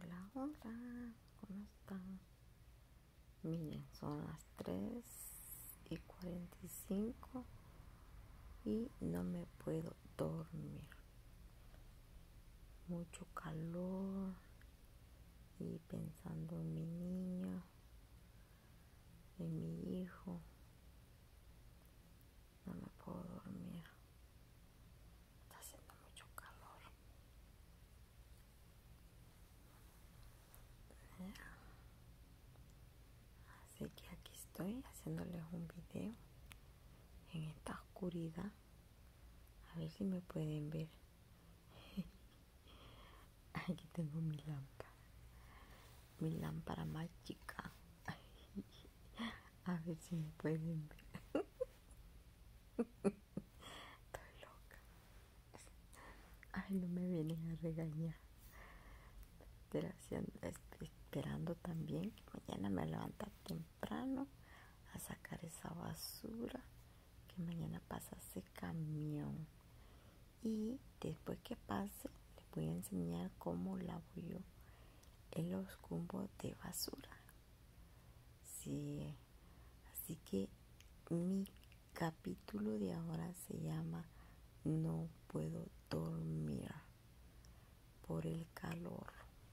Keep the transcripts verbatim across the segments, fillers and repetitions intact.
Hola, hola, ¿cómo están? Miren, son las tres y cuarenta y cinco y no me puedo dormir. Mucho calor y pensando en mi niño, en mi hijo. No me puedo dormir. Está haciendo mucho calor. Así que aquí estoy haciéndoles un video en esta oscuridad. A ver si me pueden ver. Aquí tengo mi lámpara. Mi lámpara mágica. A ver si me pueden ver. Estoy loca. Ay, no me vienen a regañar. Pero haciendo, esperando también que mañana me levanta temprano a sacar esa basura. Que mañana pasa ese camión. Y después que pase, les voy a enseñar cómo lavo yo en los cumbos de basura. Sí, así que mi capítulo de ahora se llama No puedo dormir por el calor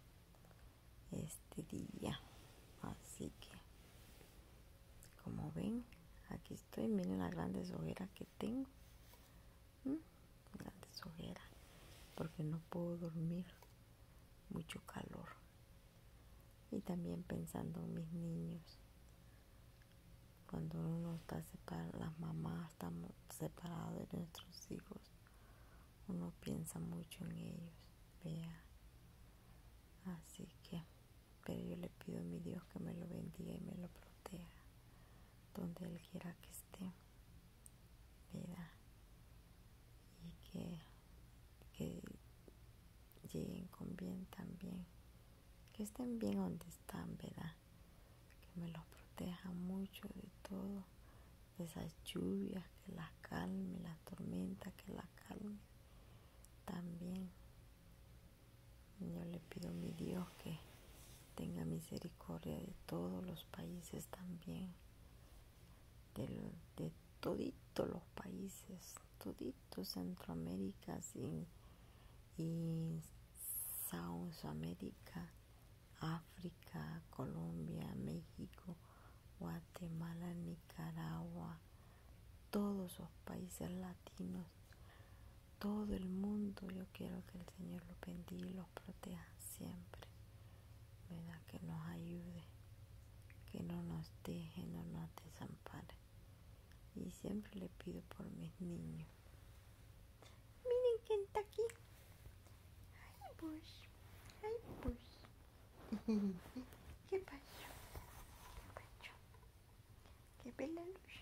este día. Así que, como ven, aquí estoy. Miren las grandes ojeras que tengo. ¿Mm? Grandes ojeras, porque no puedo dormir. Mucho calor. Y también pensando en mis niños. Cuando uno está separado, las mamás estamos separados de nuestros hijos, uno piensa mucho en ellos, vea. Así que, pero yo le pido a mi Dios que me lo bendiga y me lo proteja, donde Él quiera que esté, vea. Y que, que lleguen con bien también, que estén bien donde están, ¿verdad? Que me los proteja mucho de todo, de esas lluvias, que las calme, las tormentas, que las calme también. Yo le pido a mi Dios que tenga misericordia de todos los países también, de, de toditos los países, toditos Centroamérica y, y Sudamérica, África, Colombia, México, Guatemala, Nicaragua, todos los países latinos, todo el mundo. Yo quiero que el Señor los bendiga y los proteja siempre, ¿verdad? Que nos ayude, que no nos deje, no nos desampare. Y siempre le pido por mis niños. Miren quién está aquí. Ay, pues, ay, pues. ¿Qué pasó? ¿Qué pasó? ¿Qué ve la luz?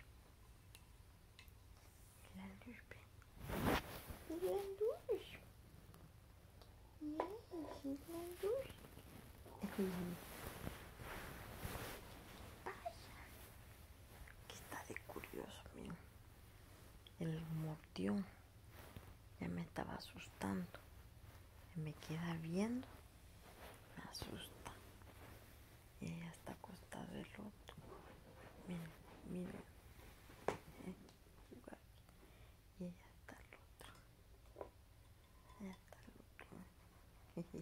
La luz, ve. ¿Es la luz? Yes, es la luz. Vaya. Que está de curioso, miren. El mordió. Ya me estaba asustando. Me queda viendo. Me asusta. Y ella está acostada del otro. Miren, miren. ¿Eh? Y ella está al otro. Ella está al otro.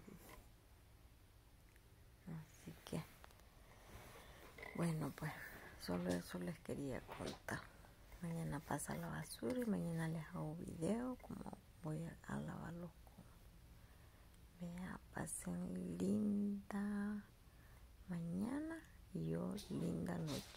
Así que, bueno, pues solo eso les quería contar. Mañana pasa la basura y mañana les hago video como voy a lavar los cumbos. Vea, pasen linda mañana y yo linda noche.